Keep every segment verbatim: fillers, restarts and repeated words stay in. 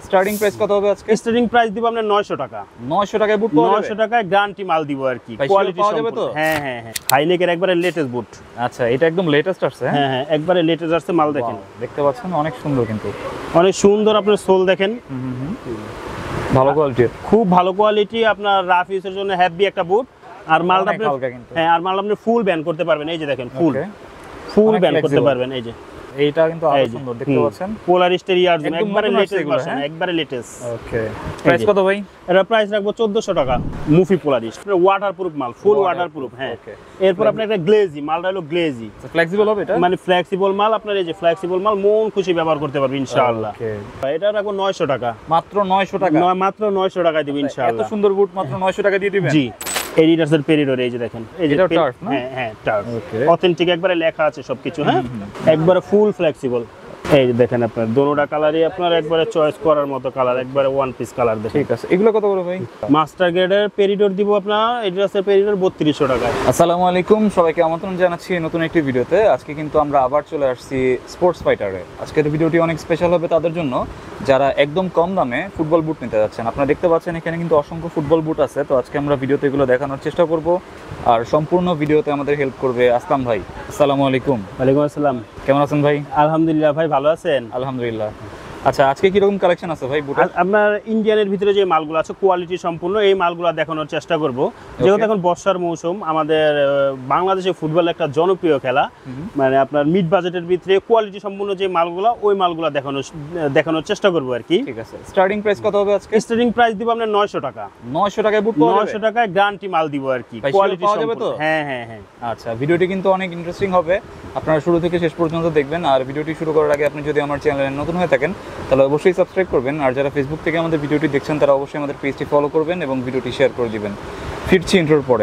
Starting price কত হবে আজকে? স্টার্টিং প্রাইস দিব আমরা নয়শো টাকা। নয়শো টাকায় বুট পাওয়া যাবে? নয়শো টাকায় গ্যারান্টি মাল দিব আর কি, কোয়ালিটি পাওয়া যাবে তো? হ্যাঁ হ্যাঁ হ্যাঁ, হাইনেকের একবারে লেটেস্ট বুট। আচ্ছা, এটা একদম লেটেস্ট আসছে। হ্যাঁ হ্যাঁ, একবারে লেটেস্ট আসছে মাল। দেখেন, দেখতে পাচ্ছেন অনেক সুন্দর, কিন্তু অনেক সুন্দর। আপনার সোল দেখেন, ভালো কোয়ালিটির, খুব ভালো কোয়ালিটি। আপনার রাফ ইউজের জন্য হেভি একটা বুট। আর মালটা আপনি হ্যাঁ, আর মাল আপনি ফুল ব্যান্ড করতে পারবেন। এই যে দেখেন, ফুল ফুল ব্যান্ড করতে পারবেন। এই যে এইটা কিন্তু আরো সুন্দর, দেখতে পাচ্ছেন পোলারিস্টের ইয়ার জন্য একবারে লেটেস্ট ভার্সন, একবারে লেটেস্ট। ওকে, প্রাইস কত ভাই? এর প্রাইস রাখবো চোদ্দশো টাকা। মুফি পোলারিস্ট, ওয়াটারপ্রুফ মাল, ফুল ওয়াটারপ্রুফ। হ্যাঁ, এরপর আপনার একটা গ্লেজি, মালটা হলো গ্লেজি, ফ্লেক্সিবল হবে এটা, মানে ফ্লেক্সিবল মাল। আপনার এই যে ফ্লেক্সিবল মাল মন খুশি ব্যবহার করতে পারবেন ইনশাআল্লাহ। এটা রাখবো নয়শো টাকা, মাত্র নয়শো টাকা। মাত্র নয়শো টাকা দিব ইনশাআল্লাহ। এত সুন্দর বুট মাত্র নয়শো টাকা দিয়ে দিবেন? জি, এডিডাসের পেরিডোর। এই যে দেখেন, এই যে টার্ফ না? হ্যাঁ হ্যাঁ, টার্ফ অথেন্টিক, একবারে লেখা আছে সবকিছু। হ্যাঁ, একবারে ফুল ফ্লেক্সিবল। এই যে দেখেন, আপনার দোনোটা কালারই আপনার একবারে চয়েস করার মতো কালার, একবারে ওয়ান পিস কালার দেখেন। ঠিক আছে, এগুলো কত করে ভাই? মাস্টার গ্রেডের পেরিডোর দিব আপনার, এডিডাসের পেরিডোর বত্রিশশো টাকায়। আসসালামু আলাইকুম, সবাইকে আমন্ত্রণ জানাচ্ছি নতুন একটি ভিডিওতে। আজকে কিন্তু আমরা আবার চলে আসছি স্পোর্টস ফাইটারে। আজকের ভিডিওটি অনেক স্পেশাল হবে তাদের জন্য যারা একদম কম দামে ফুটবল বুট নিতে যাচ্ছেন। আপনারা দেখতে পাচ্ছেন এখানে কিন্তু অসংখ্য ফুটবল বুট আছে। তো আজকে আমরা ভিডিওতে এগুলো দেখানোর চেষ্টা করব, আর সম্পূর্ণ ভিডিওতে আমাদের হেল্প করবে আসলাম ভাই। আসসালামু আলাইকুম। ওয়ালাইকুম আসসালাম। কেমন আছেন ভাই? আলহামদুলিল্লাহ ভাই, ভালো আছেন? আলহামদুলিল্লাহ। আচ্ছা, আজকে কিরকম কালেকশন আছে ভাই বুটের? আপনার ইন্ডিয়ানের ভিতরে যে মালগুলো আছে কোয়ালিটি সম্পূর্ণ, এই মালগুলো দেখানোর চেষ্টা করব। যেহেতু এখন বর্ষার মৌসুম, আমাদের বাংলাদেশে ফুটবল একটা জনপ্রিয় খেলা, মানে আপনার মিড বাজেটের ভিতরে কোয়ালিটি সম্পূর্ণ যে মালগুলো, ওই মালগুলো দেখানোর দেখানোর চেষ্টা করব আর কি। ঠিক আছে, স্টার্টিং প্রাইস কত হবে আজকে? স্টার্টিং প্রাইস দিব আপনার নয়শো টাকা। নয়শো টাকায় বুট পাওয়া যাবে? নয়শো টাকায় গ্যারান্টি মাল দিব আর কি, কোয়ালিটি পাওয়া যাবে তো? হ্যাঁ হ্যাঁ হ্যাঁ। আচ্ছা, ভিডিওটি কিন্তু অনেক ইন্টারেস্টিং হবে, আপনারা শুরু থেকে শেষ পর্যন্ত দেখবেন। আর ভিডিওটি শুরু করার আগে আপনি যদি আমার চ্যানেলে নতুন হয়ে থাকেন তাহলে অবশ্যই সাবস্ক্রাইব করবেন, আর যারা ফেসবুক থেকে আমাদের ভিডিওটি দেখছেন তারা অবশ্যই আমাদের পেজটি ফলো করবেন এবং ভিডিওটি শেয়ার করে দিবেন। ফিরছি ইন্ট্রোর পরে।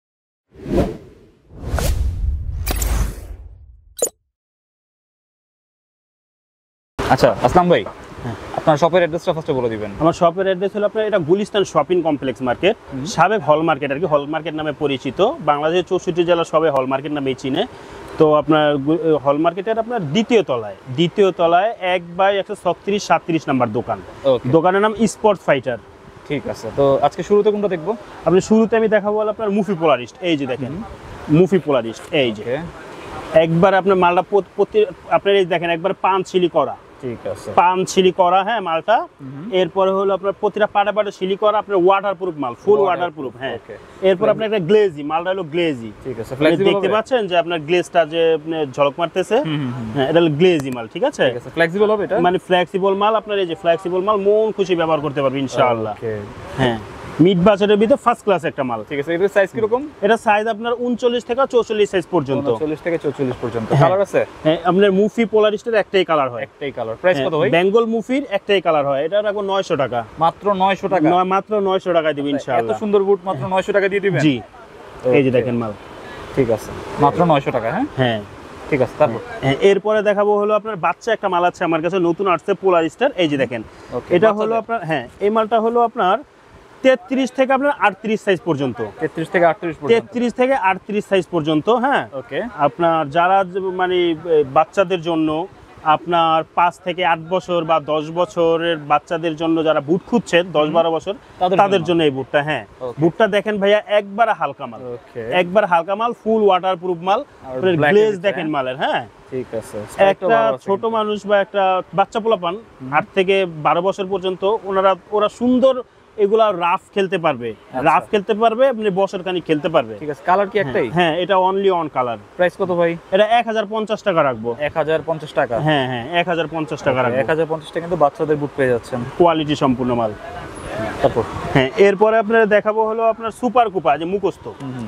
আচ্ছা আসলাম ভাই, আপনার শপের অ্যাড্রেসটা ফার্স্টে বলে দিবেন। আমার শপের অ্যাড্রেস হলো আপনার, এটা গুলিস্তান শপিং কমপ্লেক্স মার্কেট, সাবেক হল মার্কেট আর কি, হল মার্কেট নামে পরিচিত। বাংলাদেশের চৌষট্টি জেলা সবাই হল মার্কেট নামেই চিনে। তো আপনার হল মার্কেটের আপনার দ্বিতীয় তলায়, দ্বিতীয় তলায় এক বাই একশো ছত্রিশ সাতত্রিশ নাম্বার দোকান। দোকানের নাম স্পোর্টস ফাইটার। ঠিক আছে, তো আজকে শুরুতে কোনটা দেখবো? আপনি শুরুতে আমি দেখাবো আপনার মুফি পোলারিস্ট। এই যে দেখেন মুফি পোলারিস্ট, এই যে একবার আপনার মালটা প্রতি আপনার এই দেখেন একবার পান ছিলি করা। ঠিক আছে, পান ছিলি করা। হ্যাঁ, মালটা এরপরে হলো আপনার প্রতিটা পাটা পাটা ছিলি করা, আপনার ওয়াটারপ্রুফ মাল, ফুল ওয়াটারপ্রুফ। হ্যাঁ, এরপর আপনার একটা গ্লেজি, মালটা হলো গ্লেজি। ঠিক আছে, দেখতে পাচ্ছেন যে আপনার গ্লেজটা যে ঝলক মারতেছে, হ্যাঁ এটা হলো গ্লেজি মাল। ঠিক আছে, ঠিক আছে, ফ্লেক্সিবল হবে এটা, মানে ফ্লেক্সিবল মাল। আপনার এই যে ফ্লেক্সিবল মাল মন খুশি ব্যবহার করতে পারবেন ইনশাআল্লাহ। হ্যাঁ, মিড বাজারের ভিতরে ফার্স্ট ক্লাস একটা মাল। ঠিক আছে, এটার সাইজ কি রকম? এটা সাইজ আপনার উনচল্লিশ থেকে চৌচল্লিশ সাইজ পর্যন্ত। উনচল্লিশ থেকে চৌচল্লিশ পর্যন্ত। কালার আছে? হ্যাঁ, আপনার মুফি পোলারিস্টের একটাই কালার হয়। একটাই কালার। প্রাইস কত ভাই? বেঙ্গল মুফির একটাই কালার হয়। এটা রাখবো নয়শো টাকা। মাত্র নয়শো টাকা? নয়, মাত্র নয়শো টাকা দিবেন ইনশাআল্লাহ। এত সুন্দর বুট মাত্র নয়শো টাকা দিয়ে দিবেন? জি, এই যে দেখেন মাল। ঠিক আছে, মাত্র নয়শো টাকা। হ্যাঁ হ্যাঁ, ঠিক আছে। তারপর এরপরে দেখাবো হলো আপনার বাচ্চা একটা মাল আছে আমার কাছে, নতুন আসছে পোলারিস্টার। এই যে দেখেন, এটা হলো আপনার, হ্যাঁ এই মালটা হলো আপনার তেত্রিশ থেকে আপনার আটত্রিশ সাইজ পর্যন্ত। তেত্রিশ থেকে আটত্রিশ পর্যন্ত? তেত্রিশ থেকে আটত্রিশ সাইজ পর্যন্ত। হ্যাঁ, ওকে। আপনার যারা মানে বাচ্চাদের জন্য, আপনার পাঁচ থেকে আট বছর বা দশ বছরের বাচ্চাদের জন্য যারা বুট খুঁজছেন, দশ বারো বছর, তাদের জন্য এই বুটটা। হ্যাঁ, বুটটা দেখেন ভাইয়া একবার হালকা মাল, একবার হালকা মাল, ফুল ওয়াটারপ্রুফ মাল। গ্লেজ দেখেন মালের। হ্যাঁ, ঠিক আছে। একটা ছোট মানুষ বা একটা বাচ্চা পোলাপান আট থেকে বারো বছর পর্যন্ত ওনারা ওরা সুন্দর এগুলা রাফ খেলতে পারবে, রাফ খেলতে পারবে, আপনি বছর খানিক খেলতে পারবে। ঠিক আছে, কালার কি একটাই? হ্যাঁ, এটা অনলি অন কালার। প্রাইস কত ভাই? এটা এক হাজার পঞ্চাশ টাকা রাখবো। এক হাজার পঞ্চাশ টাকা? হ্যাঁ হ্যাঁ, এক হাজার পঞ্চাশ টাকা রাখবো। এক হাজার পঞ্চাশ টাকা কিন্তু বাচ্চাদের বুট পেয়ে যাচ্ছেন, কোয়ালিটি সম্পূর্ণ মাল। তারপর হ্যাঁ, এরপরে আপনারা দেখাবো হলো আপনার সুপার কুপা, যে মুখস্থ।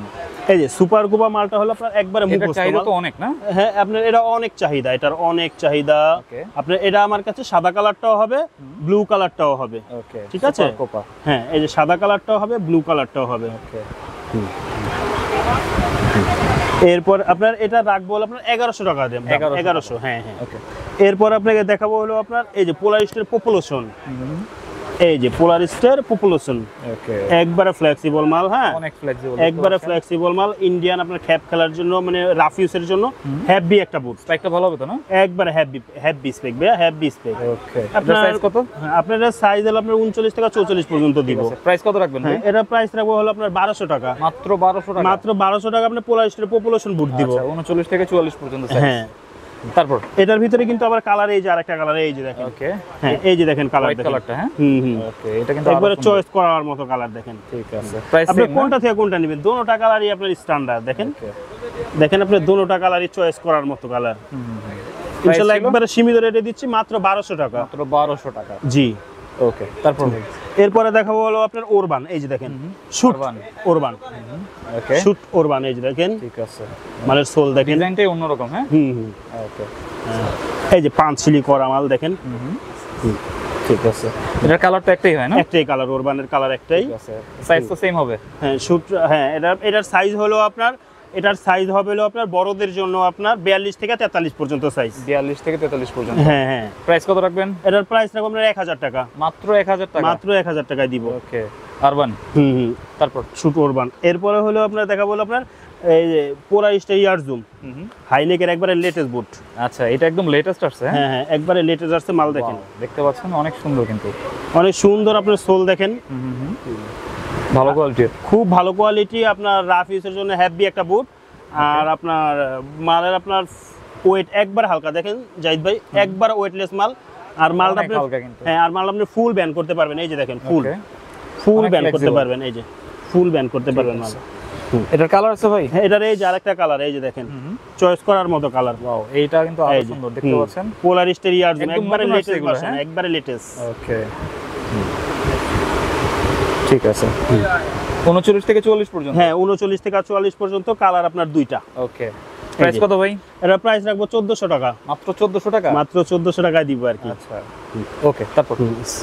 এই যে সুপার কুপা মালটা হলো আপনার একবারে মুখস্থ। চাহিদা তো অনেক না? হ্যাঁ, আপনার এটা অনেক চাহিদা, এটার অনেক চাহিদা। আপনার এটা আমার কাছে সাদা কালারটাও হবে, ব্লু কালারটাও হবে। ওকে, ঠিক আছে। হ্যাঁ, এই যে সাদা কালারটাও হবে, ব্লু কালারটাও হবে। ওকে, এরপর আপনার এটা রাখবো হলো আপনার এগারোশো টাকা দেন। এগারোশো। হ্যাঁ হ্যাঁ, ওকে। এরপর আপনাকে দেখাবো হলো আপনার এই যে পোলারিস্টের পপুলেশন। এই যে পোলারিস্টার পপুলেশন, ওকে একবারে ফ্লেক্সিবল মাল, হ্যাঁ অনেক ফ্লেক্সিবল, একবারে ফ্লেক্সিবল মাল, ইন্ডিয়ান আপনার ক্যাপ খেলার জন্য মানে রাফ ইউজের জন্য হেভি একটা বুট, স্পেকটা ভালো হবে তো না? একবারে হেভি হেভি স্পেক ভাই, হেভি স্পেক। ওকে আপনার সাইজ কত? আপনার সাইজ হলো আপনার উনচল্লিশ থেকে চৌচল্লিশ পর্যন্ত দিব। প্রাইস কত রাখবেন ভাই? এটা প্রাইস রাখবো হলো আপনার বারোশো টাকা, মাত্র বারোশো টাকা, মাত্র বারোশো টাকা আপনি পোলারিস্টার পপুলেশন বুট দিব। আচ্ছা উনচল্লিশ থেকে চুয়াল্লিশ পর্যন্ত সাইজ। হ্যাঁ তারপর এটার ভিতরে কিন্তু আবার কালার, এই যে আরেকটা কালার, এই যে দেখেন, ওকে হ্যাঁ এই যে দেখেন কালার, হোয়াইট কালারটা, হ্যাঁ হুম হুম ওকে এটা কিন্তু একবারে চয়েস করার মতো কালার দেখেন। ঠিক আছে, প্রাইস আপনি সেম কোনটা থেকে কোনটা নেবেন, দোনোটা কালারই আপনার স্ট্যান্ডার্ড দেখেন, ওকে দেখেন আপনি দোনোটা কালারই চয়েস করার মতো কালার। ইনশাআল্লাহ একবারে সীমিত রেটে দিচ্ছি মাত্র বারোশো টাকা, মাত্র বারোশো টাকা। জি ওকে তারপর এরপরে দেখাবো হলো আপনার ওরবান, এই যে দেখেন শুট ওরবান। ওরবান, ওকে শুট ওরবান, এই যে দেখেন ঠিক আছে, মালের সোল দেখেন, ডিজাইনটাই অন্যরকম, হ্যাঁ হুম হুম ওকে এই যে পাঁচ সিলি করা মাল দেখেন, ঠিক আছে। এটার কালারটা একটাই হয় না? একটাই কালার, ওরবানের কালার একটাই, ঠিক আছে, সাইজ তো সেম হবে? হ্যাঁ শুট, হ্যাঁ এটা এটার সাইজ হলো আপনার, এটার সাইজ হবে হলো আপনার বড়দের জন্য আপনার বিয়াল্লিশ থেকে তেতাল্লিশ পর্যন্ত সাইজ, বিয়াল্লিশ থেকে তেতাল্লিশ পর্যন্ত। হ্যাঁ হ্যাঁ প্রাইস কত রাখবেন? এটার প্রাইস রাখবো আপনার এক হাজার টাকা, মাত্র এক হাজার টাকা, মাত্র এক হাজার টাকায় দিব। ওকে আরবান। হুম হুম তারপর শুট ওরবান। এরপরে হলো আপনার দেখাবো হলো আপনার এই যে পোলারিস্টার ইয়ার জুম, হাইনেকের একবারে লেটেস্ট বুট। আচ্ছা এটা একদম লেটেস্ট আসছে, হ্যাঁ হ্যাঁ হ্যাঁ একবারে লেটেস্ট আসছে মাল দেখেন, Wow, দেখতে পাচ্ছেন অনেক সুন্দর কিন্তু, অনেক সুন্দর আপনার সোল দেখেন, ভালো কোয়ালিটির, খুব ভালো কোয়ালিটি, আপনার রাফ ইউজের জন্য হেভি একটা বুট। আর আপনার মালের আপনার ওয়েট একবার হালকা দেখেন জাহিদ ভাই, একবার ওয়েটলেস মাল। আর মালটা অনেক আপনি হালকা কিন্তু। হ্যাঁ আর মাল আপনি ফুল ব্যান করতে পারবেন, এই যে দেখেন ফুল Okay, ফুল অনেক ব্যান করতে flexible। পারবেন, এই যে ফুল ব্যান করতে পারবেন মাল। এটার কালার আছে ভাই? হ্যাঁ এটার এই যে আরেকটা কালার, এই যে দেখেন চয়েস করার মতো কালার। ওয়াও এইটা কিন্তু আরো সুন্দর দেখতে পাচ্ছেন, পোলারিস্টার ইয়ার জুম, একদম একবারে নতুন আসছে লেটেস্ট এগুলো, ভার্সন, হ্যাঁ? একবারে লেটেস্ট। ওকে ঠিক আছে, উনচল্লিশ থেকে চুয়াল্লিশ পর্যন্ত, হ্যাঁ উনচল্লিশ থেকে চুয়াল্লিশ পর্যন্ত কালার আপনার দুইটা। ওকে প্রাইস কত ভাই? এটা প্রাইস রাখবো চোদ্দশো টাকা, মাত্র চোদ্দশো টাকা, মাত্র চোদ্দশো টাকায় দিব আর কি। আচ্ছা ওকে তারপর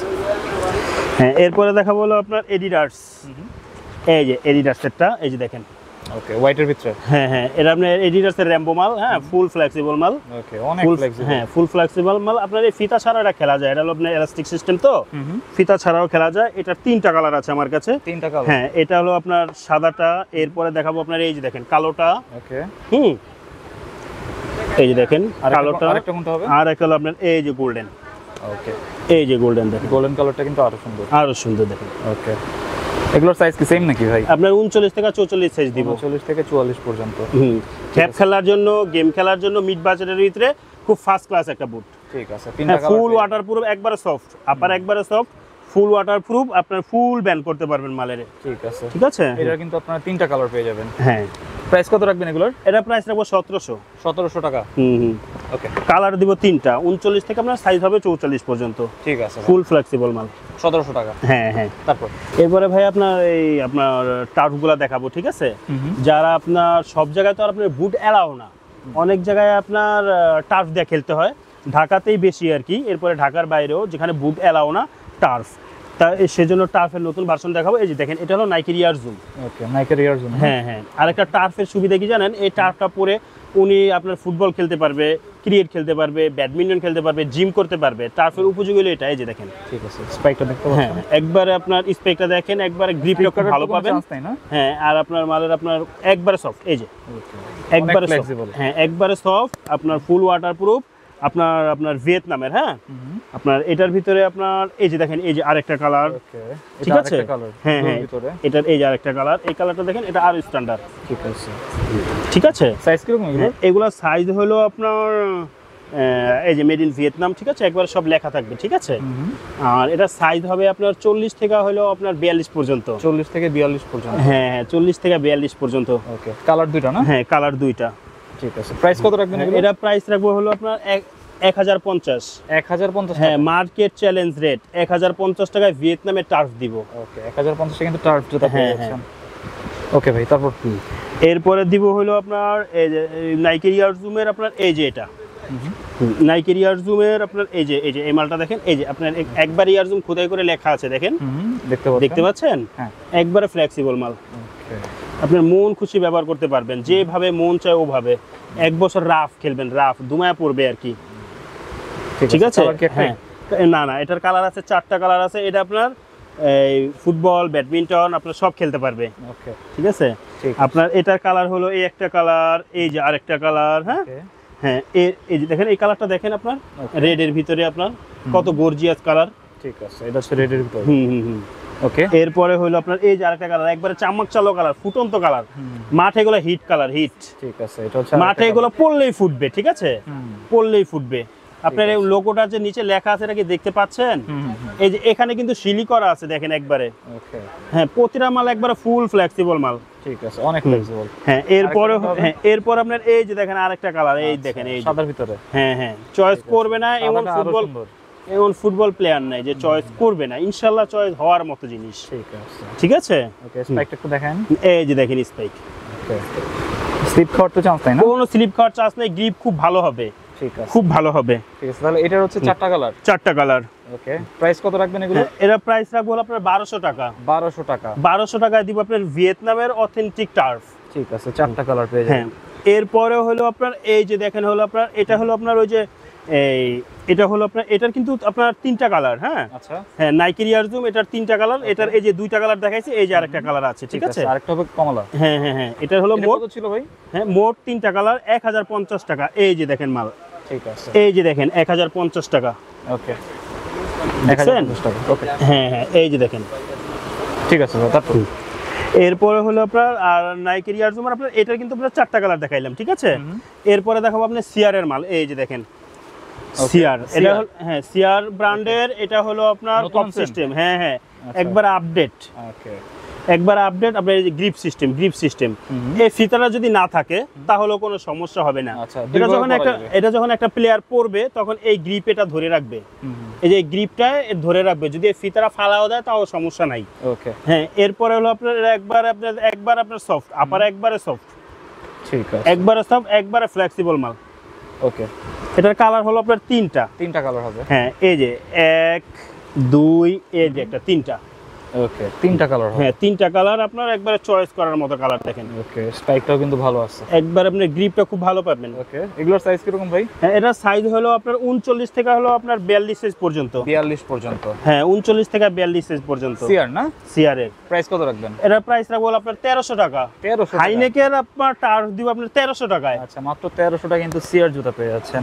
হ্যাঁ এরপরে দেখাবো হলো আপনার এডিডাস, এই যে এডিডাসেরটা, এই যে দেখেন, ওকে হোয়াইটের ভিতরে, হ্যাঁ হ্যাঁ এটা আপনার এডিডাসের র্যাম্বো মাল, হ্যাঁ ফুল ফ্লেক্সিবল মাল, ওকে অনেক ফুল ফ্লেক্সিবল, হ্যাঁ ফুল ফ্লেক্সিবল মাল। আপনার এই ফিতা ছাড়া এটা খেলা যায়, এটা হলো আপনার এলাস্টিক সিস্টেম তো, ফিতা ছাড়াও খেলা যায়। এটার তিনটা কালার আছে আমার কাছে, তিনটা কালার, হ্যাঁ এটা হলো আপনার সাদাটা, এরপরে দেখাবো আপনার এই যে দেখেন কালোটা, ওকে হুম এই যে দেখেন কালোটা, আরেকটা কোনটা হবে? আর একটা হলো আপনার এই যে গোল্ডেন, ওকে এই যে গোল্ডেন দেখেন, গোল্ডেন কালারটা কিন্তু আরো সুন্দর, আরো সুন্দর দেখেন। ওকে এগুলোর সাইজ কি সেম নাকি ভাই? আপনার উনচল্লিশ থেকে চৌচল্লিশ সাইজ দিব, উনচল্লিশ থেকে চুয়াল্লিশ পর্যন্ত। হুম ক্যাপ খেলার জন্য, গেম খেলার জন্য মিড বাজেটের ভিতরে খুব ফার্স্ট ক্লাস একটা বুট। ঠিক আছে, তিনটা কালার, ফুল ওয়াটার প্রুফ, একবারে সফট, আপার একবারে সফট, ফুল ওয়াটার প্রুফ, আপনার ফুল ব্যান করতে পারবেন মালের, ঠিক আছে ঠিক আছে। এটা কিন্তু আপনারা তিনটা কালার পেয়ে যাবেন। হ্যাঁ প্রাইস কত রাখবেন এগুলোর? এটা প্রাইস রাখবো সতেরোশো, সতেরোশো টাকা, হুম হুম ওকে কালার দিব তিনটা, উনচল্লিশ থেকে আপনার সাইজ হবে চৌচল্লিশ পর্যন্ত, ঠিক আছে ফুল ফ্লেক্সিবল মাল, সতেরোশো টাকা। হ্যাঁ হ্যাঁ তারপর এরপরে ভাই আপনার এই আপনার টার্ফগুলো দেখাবো, ঠিক আছে। যারা আপনার সব জায়গায় তো আর আপনার বুট এলাও না, অনেক জায়গায় আপনার টার্ফ দিয়ে খেলতে হয়, ঢাকাতেই বেশি আর কি, এরপরে ঢাকার বাইরেও যেখানে বুট এলাও না টার্ফ, তা সেজন্য টার্ফের নতুন ভার্সন দেখাবো। এই যে দেখেন এটা হলো নাইকের ইয়ার জুম, ওকে নাইকের ইয়ার জুম, হ্যাঁ হ্যাঁ আরেকটা টার্ফের সুবিধা কি জানেন, এই টার্ফটা পরে উনি আপনার ফুটবল খেলতে পারবে, ক্রিকেট খেলতে পারবে, ব্যাডমিন্টন খেলতে পারবে, জিম করতে পারবে, টার্ফের উপযোগী হলো এটা। এই যে দেখেন, ঠিক আছে স্পাইকটা দেখতে হ্যাঁ পাচ্ছেন, একবারে আপনার স্পেকটা দেখেন, একবারে গ্রিপটা খুব ভালো পাবেন, তাই না? হ্যাঁ আর আপনার মালের আপনার একবারে সফট, এই যে একবারে soft, ফ্লেক্সিবল, হ্যাঁ একবারে সফট, আপনার ফুল ওয়াটার প্রুফ, আপনার আপনার ভিয়েতনামের, হ্যাঁ আপনার এটার ভিতরে আপনার এই যে দেখেন, এই যে আরেকটা কালার, ওকে ঠিক আছে, হ্যাঁ হ্যাঁ ভিতরে এটার এই যে আরেকটা কালার, এই কালারটা দেখেন, এটা আরো স্ট্যান্ডার্ড, ঠিক আছে, ঠিক আছে। সাইজ কিরকম এগুলো? হ্যাঁ, এগুলা সাইজ হলো আপনার আহ, এই যে মেড ইন ভিয়েতনাম, ঠিক আছে, একবার সব লেখা থাকবে, ঠিক আছে। আর এটা সাইজ হবে আপনার চল্লিশ থেকে হলো আপনার বিয়াল্লিশ পর্যন্ত, চল্লিশ থেকে বিয়াল্লিশ পর্যন্ত, হ্যাঁ হ্যাঁ চল্লিশ থেকে বিয়াল্লিশ পর্যন্ত, ওকে কালার দুইটা না? হ্যাঁ কালার দুইটা, ঠিক আছে। প্রাইস কত রাখবেন এগুলো? এটা প্রাইস রাখবো হলো আপনার এক এক হাজার পঞ্চাশ, এক হাজার পঞ্চাশ, হ্যাঁ মার্কেট চ্যালেঞ্জ রেট এক হাজার পঞ্চাশ টাকায় ভিয়েতনামের টার্ফ দিব, ওকে এক হাজার পঞ্চাশ কিন্তু টার্ফ জুতা পেয়ে হ্যাঁ, যাচ্ছেন। ওকে ভাই তারপর এরপরে দিব হলো আপনার এই যে নাইকের ইয়ার জুমের আপনার এই যে এটা নাইকের ইয়ার জুমের আপনার এই যে এই যে এই মালটা দেখেন, এই যে আপনার এক- একবার ইয়ার জুম খোদাই করে লেখা আছে দেখেন, দেখতে পাচ্ছেন, দেখতে পাচ্ছেন, হ্যাঁ একবারে ফ্লেক্সিবল মাল, ওকে আপনার মন খুশি ব্যবহার করতে পারবেন, যেভাবে মন চায় ওভাবে, এক বছর রাফ খেলবেন, রাফ দুমায়া পড়বে আর কি, ঠিক আছে। কালার কি একটাই? হ্যাঁ না না এটার কালার আছে চারটা কালার আছে, এটা আপনার এই ফুটবল ব্যাডমিন্টন আপনার সব খেলতে পারবে। ওকে, ঠিক আছে, ঠিক আপনার এটার কালার হলো এই একটা কালার, এই যে আরেকটা কালার। হ্যাঁ হ্যাঁ এ- এই যে দেখেন এই কালারটা দেখেন আপনার Okay. রেড এর ভিতরে আপনার কত গর্জিয়াস কালার। ঠিক আছে, এটা হচ্ছে রেডের ভিতরে। হুম হুম হুম ওকে, এরপরে হলো আপনার এই যে আরেকটা কালার, একবারে চামক চালো কালার, ফুটন্ত কালার, মাঠে এগুলো হিট কালার, হিট ঠিক আছে, এটা হচ্ছে মাঠে এগুলো পড়লেই ফুটবে। ঠিক আছে, হুম। পড়লেই ফুটবে। আপনার এই লোগোটা যে নিচে লেখা আছে এটা কি দেখতে পাচ্ছেন? হুম, হুম, হুম। এই যে এখানে কিন্তু শিলি করা আছে দেখেন একবারে। ওকে, হ্যাঁ প্রতিটা মাল একবারে ফুল ফ্লেক্সিবল মাল। ঠিক আছে, অনেক ফ্লেক্সিবল। হ্যাঁ এরপরে আরেকটা হবে? হ্যাঁ এরপর আপনার এই যে দেখেন আরেকটা কালার, এই দেখেন এই যে। সাদার ভিতরে। হ্যাঁ হ্যাঁ চয়েস করবে না এমন সাদাটা আরো ফুটবল, সুন্দর। এমন ফুটবল প্লেয়ার নাই যে চয়েস করবে না, ইনশাল্লাহ চয়েস হওয়ার মতো জিনিস। ঠিক আছে, ঠিক আছে, ওকে, স্পাইকটা একটু দেখেন। এই যে দেখেন স্পাইক, ওকে, স্লিপ খাওয়ার তো চান্স নাই না? কোনো স্লিপ খাওয়ার চান্স নেই, গ্রিপ খুব ভালো হবে, ঠিক আছে, খুব ভালো হবে। ঠিক আছে, তাহলে এটার হচ্ছে চারটা কালার। চারটা কালার। ওকে, প্রাইস কত রাখবেন এগুলো? হ্যাঁ, এরা প্রাইস রাখবো হলো আপনার বারোশো টাকা। বারোশো টাকা। বারোশো টাকায় দিব আপনার ভিয়েতনামের অথেন্টিক টার্ফ। ঠিক আছে, চারটা কালার পেয়ে হ্যাঁ যাবেন। এরপরে হলো আপনার এই যে দেখেন হলো আপনার এটা হলো আপনার ওই যে এই এটা হলো আপনার এটার কিন্তু আপনার তিনটা কালার। হ্যাঁ আচ্ছা, হ্যাঁ নাইকি রিয়ারজুম এটার তিনটা কালার, এটার এই যে দুইটা কালার দেখাইছে, এই যে আরেকটা কালার আছে। ঠিক আছে, আরেকটা হবে কমলা। হ্যাঁ হ্যাঁ হ্যাঁ এটা হলো এটা মোট, কত ছিল ভাই? হ্যাঁ মোট তিনটা কালার এক হাজার পঞ্চাশ টাকা। এই যে দেখেন মাল, ঠিক আছে, এই যে দেখেন এক হাজার পঞ্চাশ টাকা। ওকে, দেখছেন? ওকে, হ্যাঁ হ্যাঁ এই যে দেখেন। ঠিক আছে, তারপর এরপরে হলো আপনার আর নাইকি রিয়ারজুমার আপনার এটার কিন্তু আপনার চারটা কালার দেখাইলাম। ঠিক আছে, এরপরে দেখাবো আপনার সিআর এর মাল। এই যে দেখেন সিআর, এটা হলো হ্যাঁ সিআর ব্র্যান্ডের, এটা হলো আপনার নতুন টপ আনছেন? সিস্টেম। হ্যাঁ হ্যাঁ আচ্ছা। একবার আপডেট, ওকে, একবার আপডেট আপনার এই যে গ্রিপ সিস্টেম, গ্রিপ সিস্টেম এই ফিতাটা যদি না থাকে তাহলে কোনো সমস্যা হবে না। আচ্ছা, এটা দুইবার যখন পরা একটা যাবে। এটা যখন একটা প্লেয়ার পরবে তখন এই গ্রিপ এটা ধরে রাখবে, এই যে গ্রিপটা ধরে রাখবে, যদি এই ফিতাটা ফালাও দেয় তাও সমস্যা নাই। ওকে, হ্যাঁ এরপরে হলো আপনার একবার আপনার একবার আপনার সফট, আপার একবারে সফট, ঠিক আছে, একবারে সফট, একবারে ফ্লেক্সিবল মাল। ওকে, এটার কালার হলো আপনার তিনটা। তিনটা কালার হবে। হ্যাঁ এই যে এক দুই, এই যে একটা তিনটা। ওকে, তিনটা কালার হবে। হ্যাঁ তিনটা কালার আপনার একবারে চয়েস করার মতো কালার দেখেন। ওকে, স্পাইকটাও কিন্তু ভালো আছে। একবার আপনি গ্রিপটা খুব ভালো পাবেন। ওকে, এগুলোর সাইজ কিরকম ভাই? হ্যাঁ এটার সাইজ হলো আপনার উনচল্লিশ থেকে হলো আপনার বিয়াল্লিশ সাইজ পর্যন্ত। বিয়াল্লিশ পর্যন্ত। হ্যাঁ উনচল্লিশ থেকে বিয়াল্লিশ সাইজ পর্যন্ত সিআর না? সিআর এর প্রাইস কত রাখবেন? এটার প্রাইস রাখবো হলো আপনার তেরোশো টাকা। তেরোশো। হাইনেকের আপনার টার্ফ দিব আপনার তেরোশো টাকায়। আচ্ছা, মাত্র তেরোশো টাকা কিন্তু সিআর জুতা পেয়ে যাচ্ছেন।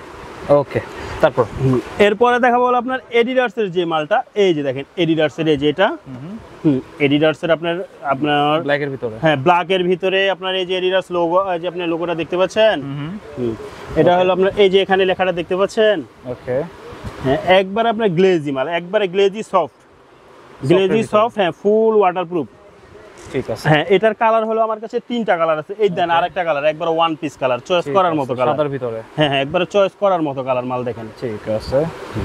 ওকে, তারপর এরপরে দেখাবো হলো আপনার এডিডাস এর যে মালটা, এই যে দেখেন এডিডাস এর এই যে এটা, হুম এডিডাস এর আপনার আপনার ব্ল্যাকের ভিতরে। হ্যাঁ ব্ল্যাক এর ভিতরে আপনার এই যে এডিডাস লোগো, এই যে আপনি লোগোটা দেখতে পাচ্ছেন। হুম, হুম, এটা হলো আপনার এই যে এখানে লেখাটা দেখতে পাচ্ছেন। ওকে, হ্যাঁ একবার আপনার গ্লেজি মাল, একবারে গ্লেজি সফট, গ্লেজি ভিতরে। সফট, হ্যাঁ ফুল ওয়াটারপ্রুফ। ঠিক আছে, হ্যাঁ এটার কালার হলো আমার কাছে তিনটা কালার আছে। এই দেন আরেকটা কালার, একবার ওয়ান পিস কালার, চয়েস ঠিক করার আছে, মতো কালার। সাদার ভিতরে। হ্যাঁ হ্যাঁ একবারে চয়েস করার মতো কালার মাল দেখেন। ঠিক আছে,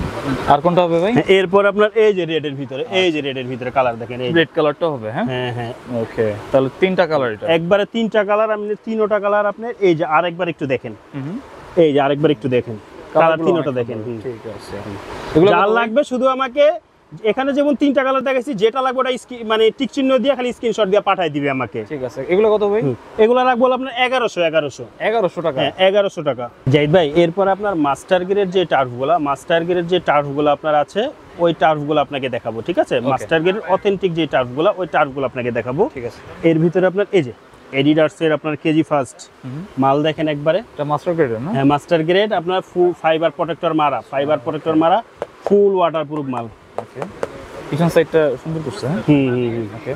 আর কোনটা হবে ভাই? হ্যাঁ, এরপর আপনার এই যে রেড এর ভিতরে, এই যে রেড এর ভিতরে কালার দেখেন, এই যে। রেড কালারটা হবে। হ্যাঁ, হ্যাঁ হ্যাঁ ওকে, তাহলে তিনটা কালার এটা। একবারে তিনটা কালার, আপনি তিনোটা কালার আপনার এই যে আরেকবার একটু দেখেন, হুম, এই যে আরেকবার একটু দেখেন কালার কালারগুলো তিনোটা অনেক দেখেন। সুন্দর। হুম। ঠিক আছে, এগুলো যার কত ভাই? লাগবে শুধু আমাকে এখানে যেমন তিনটা কালার দেখাইছি, যেটা লাগবে ওটা স্ক্রিন মানে টিক চিহ্ন দিয়ে খালি স্ক্রিনশট দিয়ে পাঠিয়ে দিবে আমাকে। ঠিক আছে, এগুলো কত ভাই? হুম, এগুলো রাখবো হলো আপনার এগারোশো এগারোশো এগারোশো টাকা। হ্যাঁ এগারোশো টাকা। জাহিদ ভাই এরপর আপনার মাস্টার গ্রেড যে টার্ফগুলো, মাস্টার গ্রেড যে টার্ফগুলো আপনার আছে ওই টার্ফগুলো আপনাকে দেখাবো। ঠিক আছে, মাস্টার গ্রেড অথেন্টিক যে টার্ফগুলো ওই টার্ফগুলো আপনাকে দেখাবো। ঠিক আছে, এর ভিতরে আপনার এই যে এডিডাসের আপনার কেজি ফার্স্ট মাল দেখেন একবারে। এটা মাস্টার গ্রেডের না? হ্যাঁ মাস্টার গ্রেড আপনার ফুল ফাইবার প্রোটেক্টর মারা, ফাইবার প্রোটেক্টর মারা, ফুল ওয়াটারপ্রুফ মাল। ওকে, পিছন সাইডটা সুন্দর করছে। হ্যাঁ, হুম হুম হুম ওকে,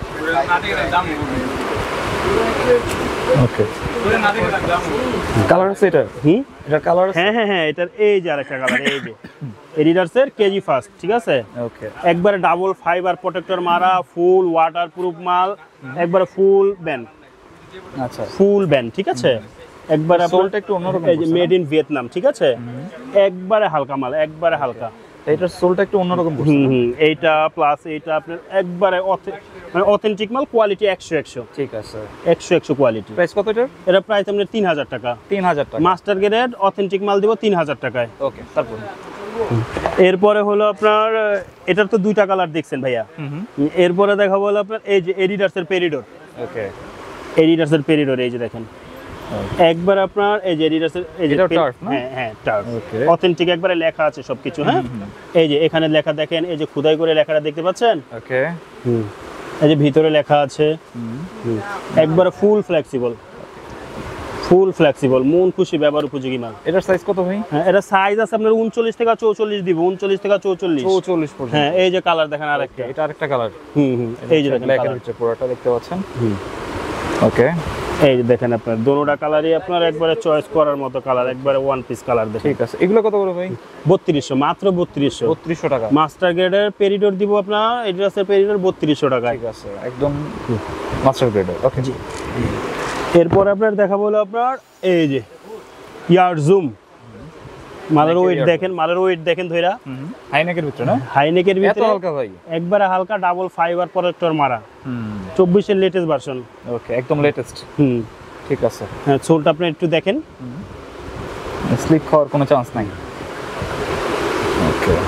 ওকে, কালার আছে এটা? হুম এটার কালার আছে? হ্যাঁ হ্যাঁ হ্যাঁ এটার এই যে আরেকটা কালার, এই যে এডিডাসের কেজি ফার্স্ট। ঠিক আছে, ওকে, একবারে ডাবল ফাইবার প্রোটেক্টর মারা, ফুল ওয়াটারপ্রুফ মাল, একবারে ফুল ব্যান্ড, আচ্ছা, ফুল ব্যান্ড। ঠিক আছে, একবারে সোলটা একটু অন্যরকম এই যে করছে মেড ইন ভিয়েতনাম। ঠিক আছে, একবারে হালকা মাল, একবারে হালকা। এটার সোলটা একটু অন্যরকম করছে। হুম হুম এইটা প্লাস এইটা আপনার একবারে অথে- মানে অথেন্টিক মাল, কোয়ালিটি একশো একশো ঠিক আছে, একশো একশো কোয়ালিটি। প্রাইস কত এটার? এটা প্রাইস আপনার তিন হাজার টাকা। তিন হাজার টাকা। মাস্টার গ্রেড অথেন্টিক মাল দিব তিন হাজার টাকায়। ওকে, তারপর এরপরে হলো আপনার এটার তো দুইটা কালার দেখছেন ভাইয়া। হুম হুম, এরপরে দেখাবো হলো আপনার এই যে এডিডাসের পেরিডোর, ওকে, এডিডাসের পেরিডোর এই যে দেখেন। একবার আপনার এই যে এডিডাসের এই যে এটাও pen- টার্ফ না? হ্যাঁ হ্যাঁ টার্ফ Okay. অথেন্টিক একবারে লেখা আছে সবকিছু হ্যাঁ এই যে এখানে লেখা দেখেন এই যে খোদাই করে লেখাটা দেখতে পাচ্ছেন ওকে হুম এই যে ভিতরে লেখা আছে হুম একবারে ফুল ফ্লেক্সিবল ফুল ফ্লেক্সিবল মন খুশি ব্যবহার উপযোগী মাল এটার সাইজ কত ভাই? হ্যাঁ এটা সাইজ আছে আপনার উনচল্লিশ থেকে চৌচল্লিশ দিব উনচল্লিশ থেকে চৌচল্লিশ চৌচল্লিশ পর্যন্ত। হ্যাঁ এই যে কালার দেখেন আরেকটা এটা আরেকটা কালার। হুম হুম এই যে দেখেন ব্ল্যাকের colour। ভিতরে পুরোটা দেখতে পাচ্ছেন। হুম ওকে এই যে দেখেন আপনার দোনোটা কালারই আপনার একবারে চয়েস করার মতো কালার একবারে ওয়ান পিস কালার দেখেন ঠিক আছে। এগুলো কত করে ভাই? বত্রিশশো মাত্র বত্রিশশো বত্রিশশো টাকা। মাস্টার গ্রেডের পেরিডোর দিব আপনার এডিডাসের পেরিডোর বত্রিশশো টাকায় ঠিক আছে, একদম মাস্টার গ্রেডের। ওকে জি। এরপর আপনার দেখাবো হলো আপনার এই যে ইয়ার জুম মালের Nike-র ওয়েট Yard দেখেন মালের ওয়েট দেখেন ধইরা হাইনেকের ভিতরে না? হাইনেকের এত ভিতরে হালকা ভাই? একবারে হালকা ডাবল ফাইবার প্রোটেক্টর মারা হুম চব্বিশের লেটেস্ট ভার্সন ওকে, একদম লেটেস্ট। হুম ঠিক আছে। হ্যাঁ সোলটা আপনি একটু দেখেন স্লিপ খাওয়ার কোনো চান্স নাই। ওকে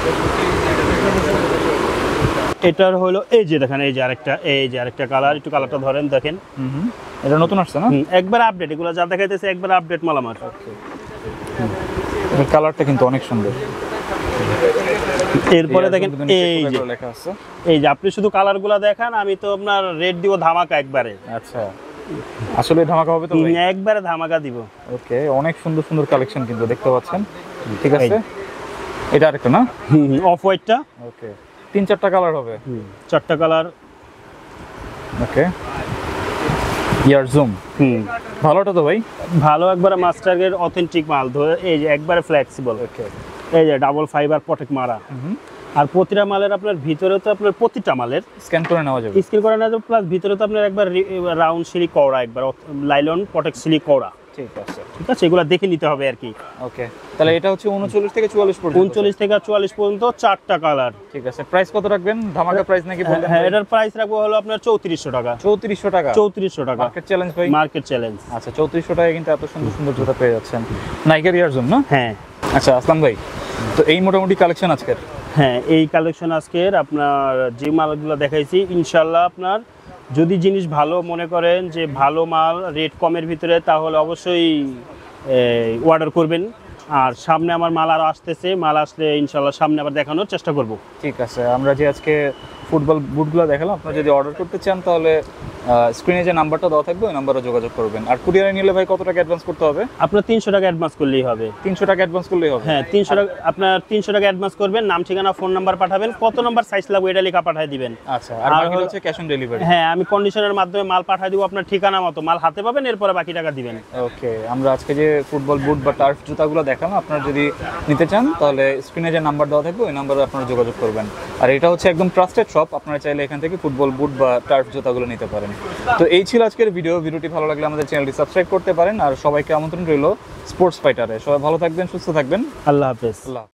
এটার হলো এই যে দেখেন এই যে আরেকটা এই যে আরেকটা কালার একটু কালারটা ধরেন দেখেন হুম হুম এটা নতুন আসছে না? হুম, একবার আপডেট এগুলো যা দেখাইতেছে একবার আপডেট মাল আমার ওকে এর কালারটা কিন্তু অনেক সুন্দর। এরপরে দেখেন এই যে লেখা আছে। এই যে আপনি শুধু কালারগুলো দেখান আমি তো আপনার রেট দিব ধামাকা একবারে আচ্ছা, আসলে ধামাকা হবে তো ভাই? হুম, একবারে ধামাকা দিব ওকে, অনেক সুন্দর সুন্দর কালেকশন কিন্তু দেখতে পাচ্ছেন। ঠিক আছে, এটা আরেকটা না? অফ হোয়াইটটা ওকে, তিন চারটা কালার হবে। চারটা কালার ওকে ইয়ার জুম হুম ভালোটা তো ভাই? ভালো একবারে মাস্টার গ্রেড অথেন্টিক মাল ধরে এই যে একবারে ফ্লেক্সিবল ওকে এই যে ডাবল ফাইবার প্রটেক্ট মারা আর প্রতিটা মালের আপনার ভিতরে তো আপনার প্রতিটা মালের স্ক্যান করে নেওয়া যাবে। স্কিল করা না যাবে প্লাস ভিতরে তো আপনার একবার রাউন্ড সিলি কওড়া একবার লাইলন প্রটেক্ট সিলি কওড়া ঠিক আছে। ঠিক আছে এগুলো দেখে নিতে হবে আর কি ওকে, তাহলে এটা হচ্ছে উনচল্লিশ থেকে চুয়াল্লিশ পর্যন্ত। উনচল্লিশ থেকে চুয়াল্লিশ পর্যন্ত চারটা কালার ঠিক আছে, প্রাইস কত রাখবেন? ধামাকা প্রাইস নাকি বললেন? হ্যাঁ এটার প্রাইস রাখবো হলো আপনার চৌত্রিশশো টাকা চৌত্রিশশো টাকা। চৌত্রিশশো টাকা মার্কেট চ্যালেঞ্জ ভাই। মার্কেট চ্যালেঞ্জ আচ্ছা, চৌত্রিশশো টাকায় কিন্তু এত সুন্দর সুন্দর জুতা পেয়ে যাচ্ছেন নাইকের ইয়ার জন্য। হ্যাঁ আচ্ছা আসলাম ভাই, তো এই মোটামুটি কালেকশন আজকের। হ্যাঁ এই কালেকশন আজকের আপনার যে মালগুলো দেখাইছি ইনশাল্লাহ আপনার যদি জিনিস ভালো মনে করেন যে ভালো মাল রেট কমের ভিতরে তাহলে অবশ্যই অর্ডার করবেন আর সামনে আমার মাল আরও আসতেছে মাল আসলে ইনশাল্লাহ সামনে আবার দেখানোর চেষ্টা করব ঠিক আছে, আমরা যে আজকে ফুটবল বুটগুলো দেখালাম, আপনারা যদি অর্ডার করতে চান তাহলে স্ক্রিনে যে নাম্বারটা দেওয়া থাকবে ওই নাম্বারে যোগাযোগ করবেন। আর কুরিয়ারে নিলে ভাই কত টাকা অ্যাডভান্স করতে হবে? আপনার তিনশো টাকা অ্যাডভান্স করলেই হবে তিনশো টাকা অ্যাডভান্স করলেই হবে? হ্যাঁ তিনশো টাকা আপনার তিনশো টাকা অ্যাডভান্স করবেন নাম ঠিকানা ফোন নাম্বার পাঠাবেন কত নাম্বার সাইজ লাগবে এটা লেখা পাঠিয়ে দিবেন। আচ্ছা, আর আর বাকি হলো- হচ্ছে ক্যাশ অন ডেলিভারি। হ্যাঁ আমি কন্ডিশনের মাধ্যমে মাল পাঠিয়ে দিব আপনার ঠিকানা মতো মাল হাতে পাবেন এরপরে বাকি টাকা দিবেন। ওকে, আমরা আজকে যে ফুটবল বুট বা টার্ফ জুতাগুলো দেখালাম, আপনারা যদি নিতে চান তাহলে স্ক্রিনে যে নাম্বার দেওয়া থাকবে ওই নাম্বারে আপনারা যোগাযোগ করবেন। আর এটা হচ্ছে একদম ট্রাস্টেড শপ, আপনারা চাইলে এখান থেকে ফুটবল বুট বা টার্ফ জুতাগুলো নিতে পারেন। তো এই ছিল আজকের ভিডিও। ভিডিওটি ভালো লাগলে আমাদের চ্যানেলটি সাবস্ক্রাইব করতে পারেন। আর সবাইকে আমন্ত্রণ রইল স্পোর্টস ফাইটারে। সবাই ভালো থাকবেন, সুস্থ থাকবেন। আল্লাহ হাফেজ। আল্লাহ।